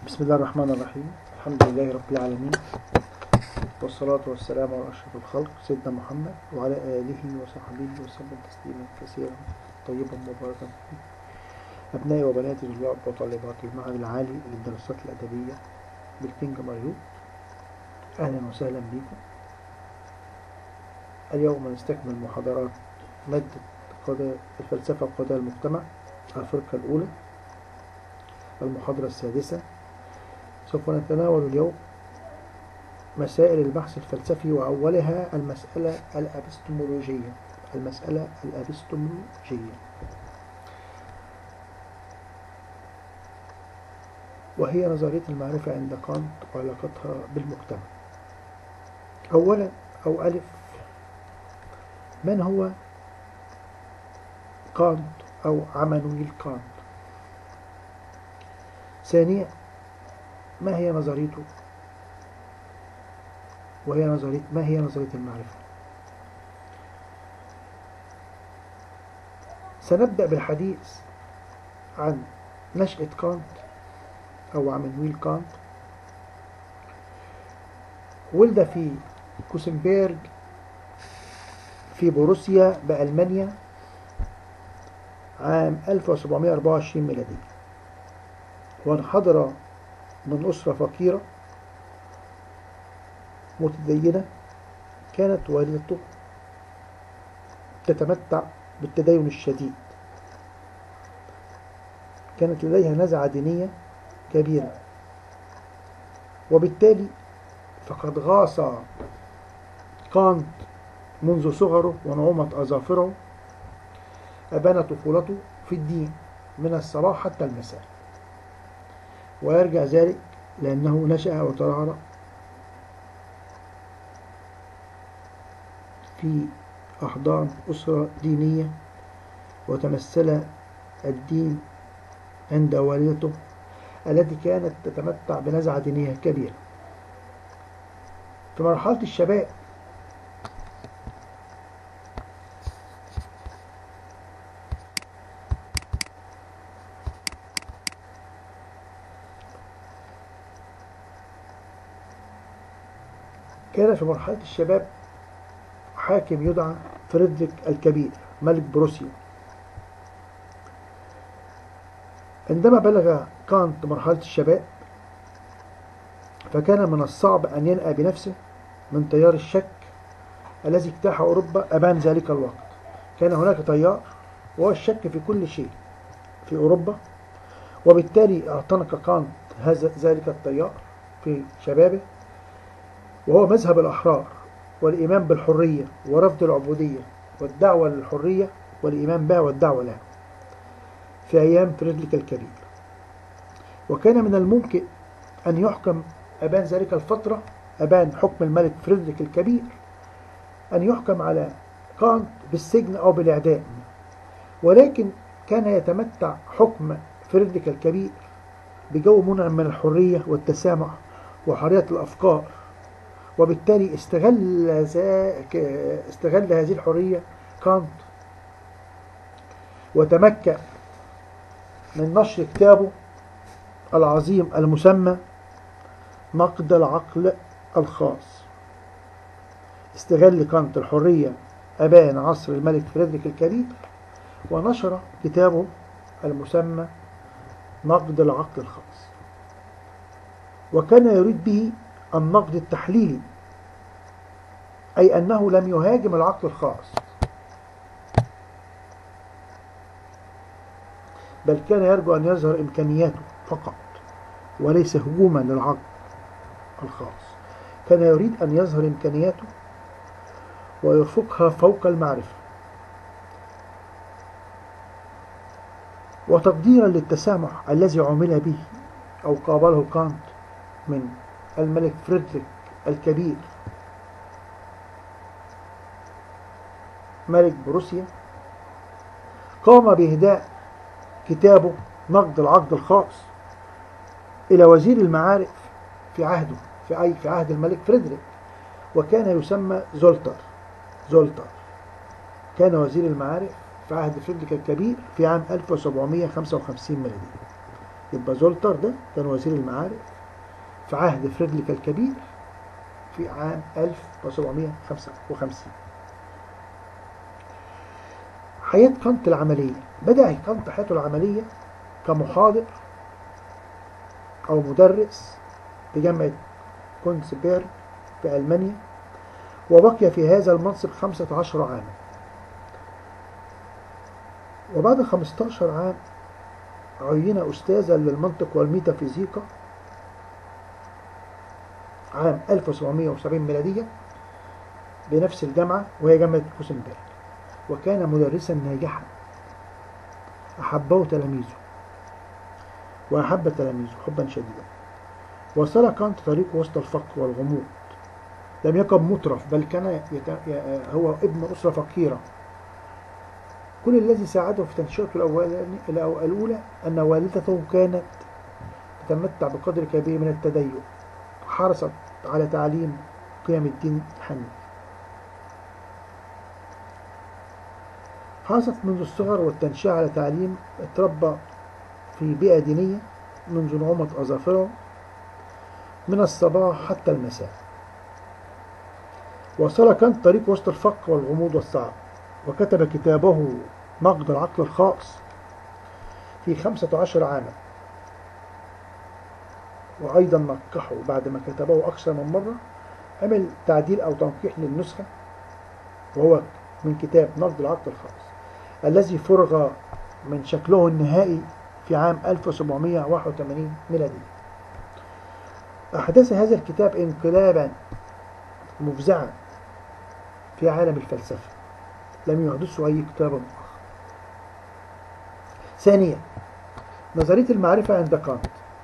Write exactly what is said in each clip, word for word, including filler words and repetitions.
بسم الله الرحمن الرحيم. الحمد لله رب العالمين، والصلاة والسلام على أشرف الخلق سيدنا محمد وعلى آله وصحبه وسلم تسليما كثيرا طيبا مباركا فيه. أبنائي وبناتي طلاب وطالبات المعهد العالي للدراسات الأدبية بالكينج ماريوت، أهلا وسهلا بكم. اليوم نستكمل محاضرات مادة قضايا الفلسفة وقضايا المجتمع الفرقة الأولى، المحاضرة السادسة. سوف نتناول اليوم مسائل البحث الفلسفي، وأولها المسألة الأبستمولوجية. المسألة الأبستمولوجية وهي نظرية المعرفة عند كانت وعلاقتها بالمجتمع. أولا أو ألف، من هو كانت أو عمانويل كانت؟ ثانيا، ما هي نظريته؟ وهي نظرية ما هي نظرية المعرفة؟ سنبدأ بالحديث عن نشأة كانت أو عمانويل كانت. ولد في كوسنبرغ في بروسيا بألمانيا عام ألف وسبعمائة وأربعة وعشرين ميلادي، وانحدر من أسرة فقيرة متدينة. كانت والدته تتمتع بالتدين الشديد، كانت لديها نزعة دينية كبيرة، وبالتالي فقد غاص كانت منذ صغره ونعومة أظافره أبان طفولته في الدين من الصباح حتى المساء، ويرجع ذلك لأنه نشأ وترعرع في أحضان أسرة دينية، وتمثل الدين عند والدته التي كانت تتمتع بنزعة دينية كبيرة. في مرحلة الشباب كان في مرحلة الشباب حاكم يدعى فريدريك الكبير ملك بروسيا. عندما بلغ كانت مرحلة الشباب، فكان من الصعب أن ينأى بنفسه من تيار الشك الذي اجتاح أوروبا أبان ذلك الوقت. كان هناك تيار وهو الشك في كل شيء في أوروبا، وبالتالي اعتنق كانت هذا ذلك التيار في شبابه، وهو مذهب الأحرار والإيمان بالحرية ورفض العبودية والدعوة للحرية والإيمان بها والدعوة لها في أيام فريدريك الكبير. وكان من الممكن أن يحكم أبان ذلك الفترة، أبان حكم الملك فريدريك الكبير، أن يحكم على كانت بالسجن أو بالإعدام، ولكن كان يتمتع حكم فريدريك الكبير بجو منعم من الحرية والتسامح وحرية الأفكار، وبالتالي استغل استغل هذه الحرية كانت، وتمكن من نشر كتابه العظيم المسمى نقد العقل الخاص. استغل كانت الحرية أبان عصر الملك فريدريك الكبير ونشر كتابه المسمى نقد العقل الخاص، وكان يريد به النقد التحليلي، أي أنه لم يهاجم العقل الخاص، بل كان يرجو أن يظهر إمكانياته فقط وليس هجوما للعقل الخاص. كان يريد أن يظهر إمكانياته ويرفقها فوق المعرفة، وتقديرا للتسامح الذي عمل به أو قابله كانت من الملك فريدريك الكبير ملك بروسيا، قام بإهداء كتابه نقد العقل الخاص إلى وزير المعارف في عهده في أي في عهد الملك فريدريك، وكان يسمى زولتر. زولتر كان وزير المعارف في عهد فريدريك الكبير في عام ألف وسبعمائة وخمسة وخمسين ميلادي. يبقى زولتر ده كان وزير المعارف في عهد فريدريك الكبير في عام ألف وسبعمائة وخمسة وخمسين. حياة كانت العملية: بدأ كانت حياته العملية كمحاضر أو مدرس في جامعة كونسبيرغ في ألمانيا، وبقي في هذا المنصب خمسة عشر عاما. وبعد خمسة عشر عام عين أستاذا للمنطق والميتافيزيقا عام ألف وسبعمائة وسبعين ميلادية بنفس الجامعة وهي جامعة كوسنبرغ، وكان مدرسا ناجحا أحبه تلاميذه وأحب تلاميذه حبا شديدا. وصل كانت طريقه وسط الفقر والغموض. لم يكن مترف، بل كان يت... هو ابن أسرة فقيرة. كل الذي ساعده في تنشئته الأولى أن والدته كانت تتمتع بقدر كبير من التدين، حرصت على تعليم قيم الدين الحنيف. حرصت منذ الصغر والتنشئة على تعليم. اتربى في بيئة دينية منذ نعومة أظافره من الصباح حتى المساء. وصل كانت طريق وسط الفقر والغموض والصعب، وكتب كتابه نقد العقل الخاص في خمسة عشر عاما، وأيضا نقحه بعد ما كتبه أكثر من مرة. عمل تعديل أو تنقيح للنسخة، وهو من كتاب نقد العقل الخاص الذي فرغ من شكله النهائي في عام ألف وسبعمائة وواحد وثمانين ميلادي. أحدث هذا الكتاب انقلابا مفزعا في عالم الفلسفة لم يحدثه أي كتاب آخر. ثانيا، نظرية المعرفة عند كانت.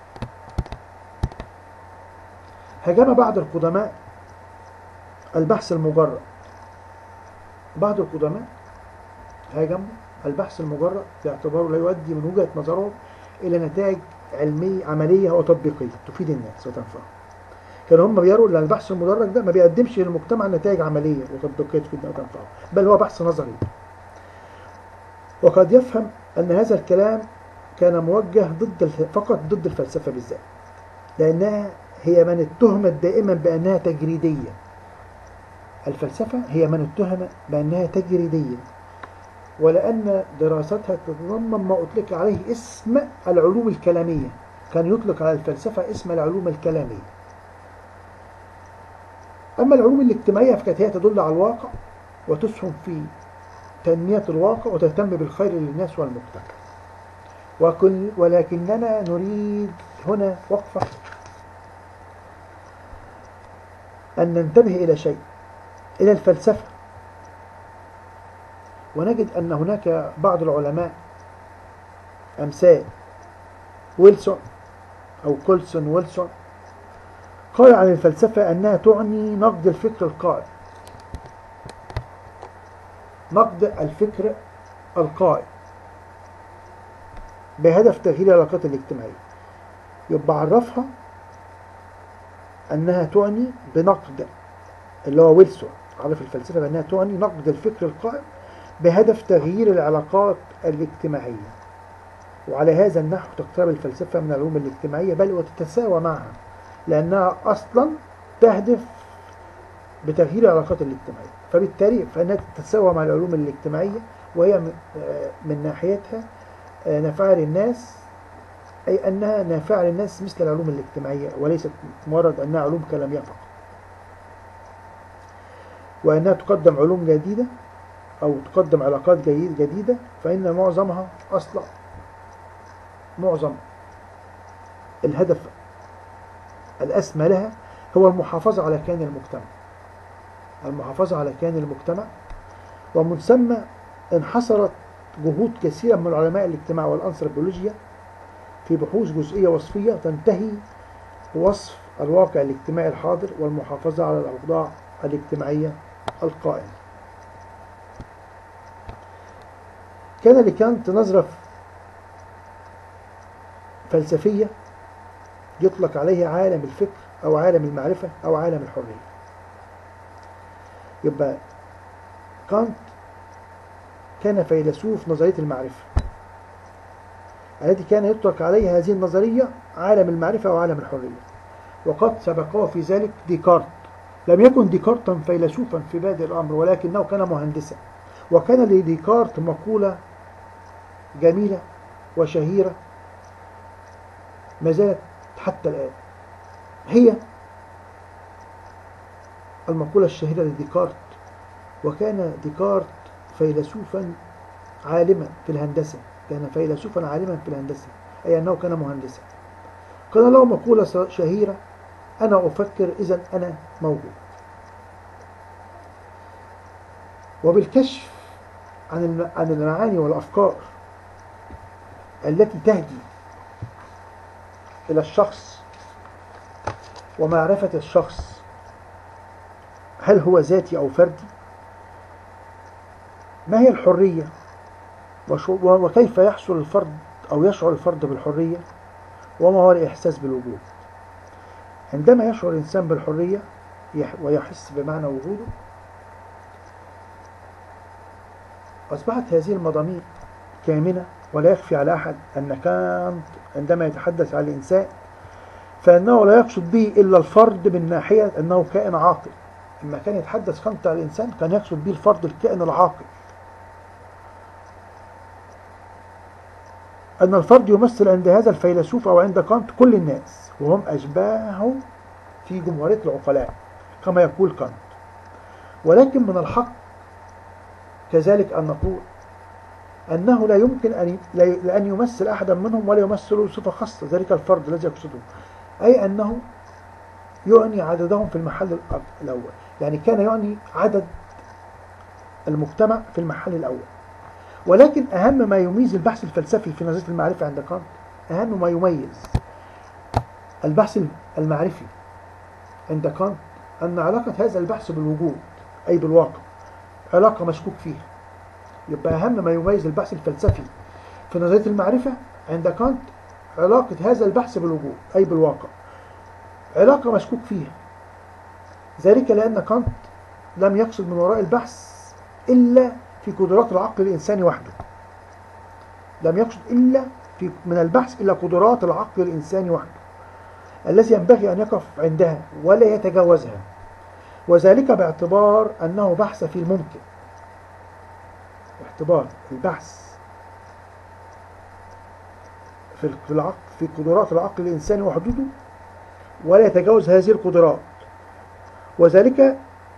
هاجم بعض القدماء البحث المجرد. بعض القدماء هاجموا البحث المجرد باعتباره لا يؤدي من وجهة نظرهم إلى نتائج علمية عملية وتطبيقية تفيد الناس وتنفعهم. كانوا هم بيروا أن البحث المدرج ده ما بيقدمش للمجتمع نتائج عملية وتطبيقية تفيد وتنفعهم، بل هو بحث نظري. وقد يفهم أن هذا الكلام كان موجه ضد فقط ضد الفلسفة بالذات، لأنها هي من اتهمت دائما بأنها تجريدية. الفلسفة هي من اتهم بأنها تجريدية، ولأن دراستها تتضمن ما أطلق عليه اسم العلوم الكلامية. كان يطلق على الفلسفة اسم العلوم الكلامية. أما العلوم الاجتماعية فكانت هي تدل على الواقع وتسهم في تنمية الواقع وتهتم بالخير للناس والمجتمع. وكل ولكننا نريد هنا وقفة أن ننتبه إلى شيء، إلى الفلسفة، ونجد أن هناك بعض العلماء أمثال ويلسون أو كولسون ويلسون قال عن الفلسفة أنها تعني نقد الفكر القائم. نقد الفكر القائم بهدف تغيير العلاقات الاجتماعية. يبقى عرفها أنها تعني بنقد، اللي هو ويلسون عرف الفلسفة بأنها تعني نقد الفكر القائم بهدف تغيير العلاقات الاجتماعية. وعلى هذا النحو تقترب الفلسفة من العلوم الاجتماعية بل وتتساوى معها، لأنها أصلا تهدف بتغيير العلاقات الاجتماعية، فبالتالي فإنها تتساوى مع العلوم الاجتماعية، وهي من ناحيتها نافعة للناس، أي أنها نافعة للناس مثل العلوم الاجتماعية، وليست مجرد أنها علوم كلامية فقط، وأنها تقدم علوم جديدة أو تقدم علاقات جديدة، فإن معظمها أصلا معظم الهدف الأسمى لها هو المحافظة على كيان المجتمع المحافظة على كيان المجتمع ومن ثم انحصرت جهود كثيرة من علماء الاجتماع والأنثروبولوجيا في بحوث جزئية وصفية تنتهي بوصف الواقع الاجتماعي الحاضر والمحافظة على الأوضاع الاجتماعية القائمة. كان لكانت نظرة فلسفية يطلق عليها عالم الفكر أو عالم المعرفة أو عالم الحرية. يبقى كانت كان فيلسوف نظرية المعرفة، التي كان يطلق عليها هذه النظرية عالم المعرفة وعالم الحرية، وقد سبقه في ذلك ديكارت. لم يكن ديكارتا فيلسوفا في بادئ الأمر، ولكنه كان مهندسا. وكان لديكارت مقولة جميلة وشهيرة ما زالت حتى الآن، هي المقولة الشهيرة لديكارت: وكان ديكارت فيلسوفا عالما في الهندسة. كان فيلسوفا عالما في الهندسة، أي أنه كان مهندسا. كان له مقولة شهيرة: أنا أفكر إذن أنا موجود. وبالكشف عن عن المعاني والأفكار التي تهدي إلى الشخص ومعرفة الشخص هل هو ذاتي أو فردي، ما هي الحرية، وكيف يحصل الفرد أو يشعر الفرد بالحرية، وما هو الإحساس بالوجود. عندما يشعر الإنسان بالحرية ويحس بمعنى وجوده، أصبحت هذه المضامين كامنة. ولا يخفي على أحد أن كانت عندما يتحدث عن الإنسان فإنه لا يقصد به إلا الفرد من ناحية أنه كائن عاقل. لما كان يتحدث كانت عن الإنسان كان يقصد به الفرد الكائن العاقل، أن الفرد يمثل عند هذا الفيلسوف أو عند كانت كل الناس، وهم أشباهه في جمهورية العقلاء كما يقول كانت. ولكن من الحق كذلك أن نقول أنه لا يمكن أن يمثل أحدا منهم ولا يمثل صفة خاصة ذلك الفرد الذي يقصده، أي أنه يعني عددهم في المحل الأول. يعني كان يعني عدد المجتمع في المحل الأول. ولكن أهم ما يميز البحث الفلسفي في نظرية المعرفة عند كانت، أهم ما يميز البحث المعرفي عند كانت، أن علاقة هذا البحث بالوجود أي بالواقع علاقة مشكوك فيها. يبقى أهم ما يميز البحث الفلسفي في نظرية المعرفة عند كانت علاقة هذا البحث بالوجود أي بالواقع علاقة مشكوك فيها. ذلك لأن كانت لم يقصد من وراء البحث إلا في قدرات العقل الإنساني وحده. لم يقصد إلا في من البحث إلا قدرات العقل الإنساني وحده الذي ينبغي أن يقف عندها ولا يتجاوزها، وذلك باعتبار أنه بحث في الممكن. باعتبار البحث في العقل في قدرات العقل الإنساني وحدوده ولا يتجاوز هذه القدرات، وذلك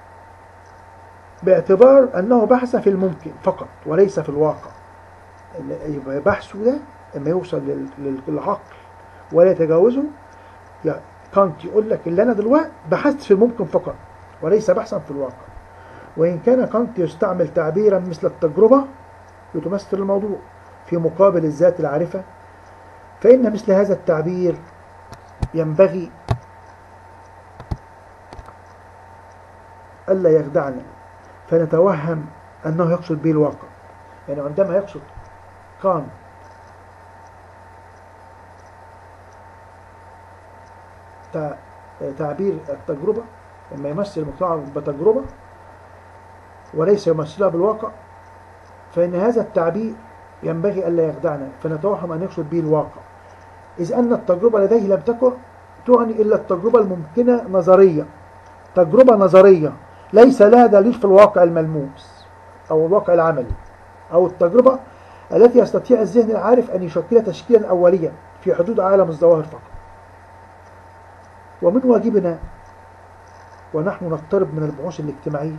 باعتبار أنه بحث في الممكن فقط وليس في الواقع. يبقى بحثه ده لما يوصل للعقل ولا يتجاوزه، يعني كانت يقول لك اللي أنا دلوقتي بحثت في الممكن فقط وليس بحثا في الواقع. وإن كان كانت يستعمل تعبيرا مثل التجربة لتمثل الموضوع في مقابل الذات العارفة، فإن مثل هذا التعبير ينبغي ألا يخدعنا فنتوهم أنه يقصد به الواقع. يعني عندما يقصد كانت تعبير التجربة لما يمثل المجتمع بتجربة وليس يمثلها بالواقع، فإن هذا التعبير ينبغي ألا يخدعنا فنتوهم أن يقصد به الواقع، إذ أن التجربة لديه لم تكن تعني إلا التجربة الممكنة نظرية. تجربة نظرية ليس لها دليل في الواقع الملموس أو الواقع العملي، أو التجربة التي يستطيع الذهن العارف أن يشكل تشكيلا أوليا في حدود عالم الظواهر فقط. ومن واجبنا ونحن نقترب من البحوث الاجتماعية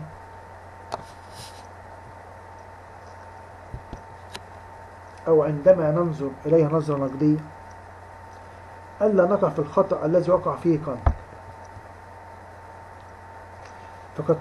أو عندما ننظر إليها نظرة نقدية ألا نقع في الخطأ الذي وقع فيه كانت. فقد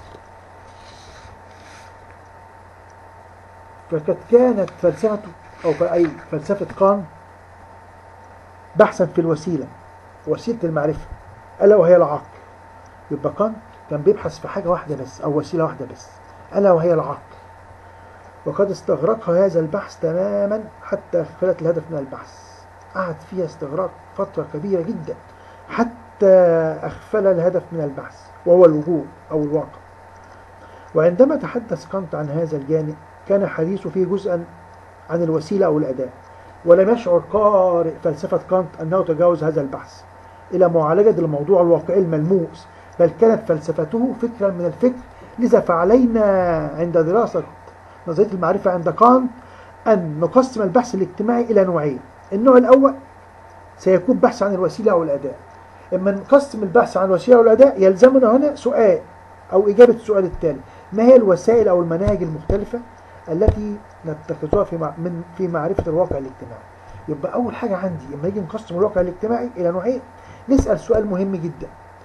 فقد كانت فلسفته أو أي فلسفة كانت بحثا في الوسيلة، وسيلة المعرفة ألا وهي العقل. يبقى كانت كان بيبحث في حاجة واحدة بس أو وسيلة واحدة بس ألا وهي العقل، وقد استغرق هذا البحث تماما حتى أغفلت الهدف من البحث. قعد فيها استغراق فترة كبيرة جدا حتى أغفل الهدف من البحث وهو الوجود أو الواقع. وعندما تحدث كانت عن هذا الجانب كان حديثه فيه جزءا عن الوسيلة أو الأداة، ولم يشعر قارئ فلسفة كانت أنه تجاوز هذا البحث إلى معالجة الموضوع الواقعي الملموس، بل كانت فلسفته فكرا من الفكر. لذا فعلينا عند دراسة نظرية المعرفة عند كانت أن نقسم البحث الاجتماعي إلى نوعين. النوع الأول سيكون بحث عن الوسيلة أو الأداة. إما نقسم البحث عن الوسيلة أو الأداة يلزمنا هنا سؤال أو إجابة السؤال التالي: ما هي الوسائل أو المناهج المختلفة التي نتخذها في من في معرفة الواقع الاجتماعي؟ يبقى أول حاجة عندي لما نيجي نقسم الواقع الاجتماعي إلى نوعين، نسأل سؤال مهم جدا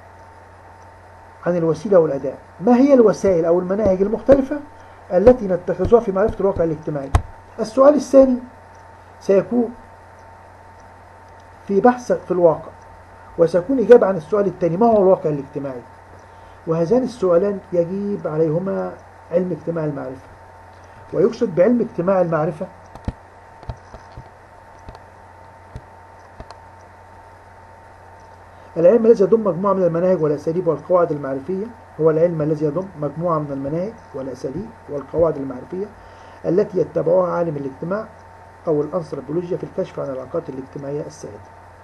عن الوسيلة والأداة: ما هي الوسائل أو المناهج المختلفة التي نتخذها في معرفة الواقع الاجتماعي؟ السؤال الثاني سيكون في بحث في الواقع، وسيكون إجابة عن السؤال الثاني: ما هو الواقع الاجتماعي؟ وهذان السؤالان يجيب عليهما علم اجتماع المعرفة. ويقصد بعلم اجتماع المعرفة العلم الذي يضم مجموعة من المناهج والأساليب والقواعد المعرفية. هو العلم الذي يضم مجموعة من المناهج والأساليب والقواعد المعرفية التي يتبعها عالم الاجتماع أو الأنثروبولوجيا في الكشف عن العلاقات الاجتماعية السائدة.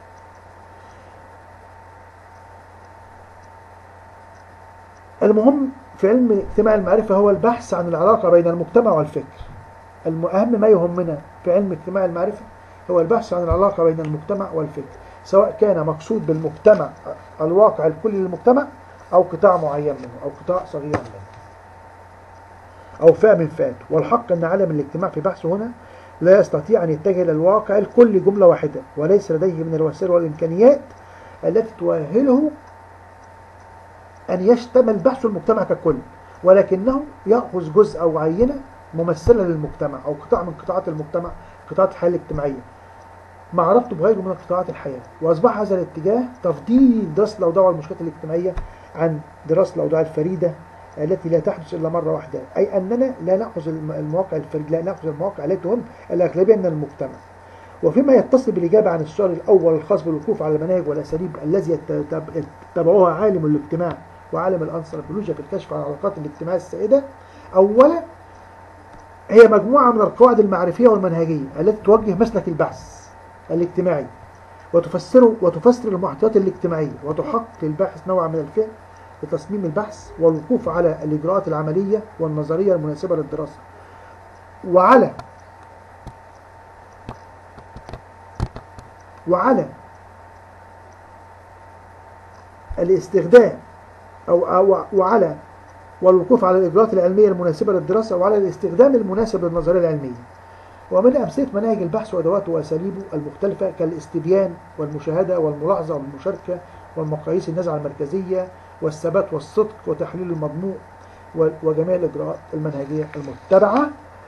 المهم في علم اجتماع المعرفة هو البحث عن العلاقة بين المجتمع والفكر. أهم ما يهمنا في علم اجتماع المعرفة هو البحث عن العلاقة بين المجتمع والفكر، سواء كان مقصود بالمجتمع الواقع الكلي للمجتمع أو قطاع معين منه أو قطاع صغير منه أو فئة من فئاته. والحق أن عالم الاجتماع في بحثه هنا لا يستطيع أن يتجه إلى الواقع الكلي جملة واحدة، وليس لديه من الوسائل والإمكانيات التي تؤهله أن يشتمل بحث المجتمع ككل، ولكنه يأخذ جزء أو عينة ممثلة للمجتمع أو قطاع من قطاعات المجتمع، قطاعات الحياة الاجتماعية، مع ربطه بغيره من قطاعات الحياة. وأصبح هذا الاتجاه تفضيل دراسة الأوضاع والمشكلات الاجتماعية عن دراسة الأوضاع الفريدة التي لا تحدث إلا مرة واحدة، أي أننا لا نأخذ المواقع الفريدة، لا نأخذ المواقع التي تهم الأغلبية من المجتمع. وفيما يتصل بالإجابة عن السؤال الأول الخاص بالوقوف على المناهج والأساليب الذي يتبعوها عالم الاجتماع وعالم الأنثروبولوجيا في الكشف عن العلاقات الاجتماعية السائدة، أولا هي مجموعة من القواعد المعرفية والمنهجية التي توجه مسلك البحث الاجتماعي وتفسره وتفسر المعطيات الاجتماعية وتحقق للباحث نوع من الفهم لتصميم البحث والوقوف على الإجراءات العملية والنظرية المناسبة للدراسة، وعلى وعلى الاستخدام أو, أو وعلى والوقوف على الإجراءات العلمية المناسبة للدراسة وعلى الاستخدام المناسب للنظرية العلمية. ومن أمثلة مناهج البحث وأدواته وأساليبه المختلفة كالاستبيان والمشاهدة والملاحظة والمشاركة والمقاييس النزعة المركزية والثبات والصدق وتحليل المضمون وجميع الإجراءات المنهجية المتبعة.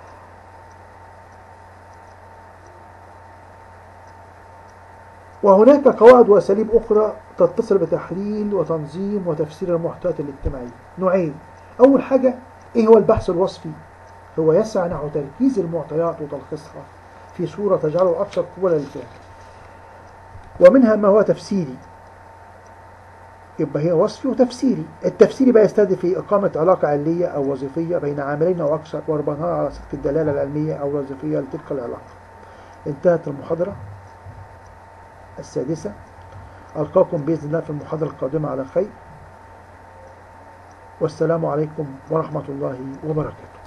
وهناك قواعد وأساليب أخرى تتصل بتحليل وتنظيم وتفسير المحتويات الاجتماعية. نوعين: أول حاجة إيه هو البحث الوصفي؟ هو يسعى نحو تركيز المعطيات وتلخيصها في صورة تجعله أكثر قبولا للفهم، ومنها ما هو تفسيري، يبقى هي وصفي وتفسيري. التفسيري بقى يستهدف إقامة علاقة علمية أو وظيفية بين عاملين أو أكثر وربطها على صدق الدلالة العلمية أو الوظيفية لتلك العلاقة. انتهت المحاضرة السادسة. ألقاكم بإذن الله في المحاضرة القادمة على خير، والسلام عليكم ورحمة الله وبركاته.